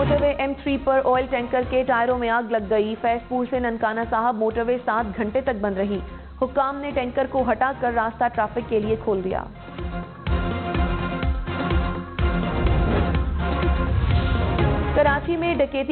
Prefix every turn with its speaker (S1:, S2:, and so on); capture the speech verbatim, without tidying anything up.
S1: Motorway M three पर oil tanker के टायरों में आग लग गई। फैजपुर से ननकाना साहब मोटरवे सात घंटे तक बंद रही। हुक्काम ने टैंकर को हटाकर रास्ता ट्रैफिक के लिए खोल दिया। कराची में डकैती